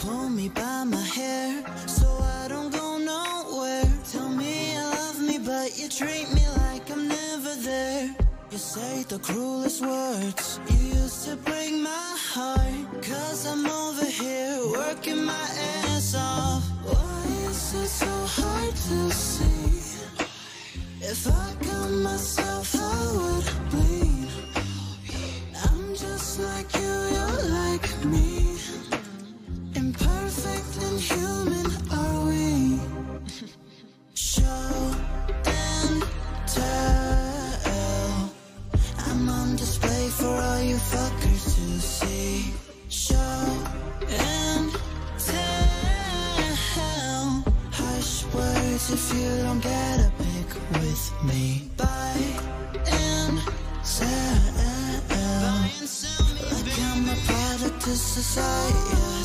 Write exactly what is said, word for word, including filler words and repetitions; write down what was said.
pull me by my hair so I don't go nowhere. Tell me you love me, but you treat me like I'm never there. You say the cruelest words, you used to break my heart. Cause I'm over here working my ass off. Why is it so hard to see? If I cut myself I would bleed. I'm just like you, you're like me. Imperfect and human are we. Show and tell, I'm on display for all you fuckers to see. Show and tell, hush words if you don't get a pic with me. Buy and sell, like I'm a product of society.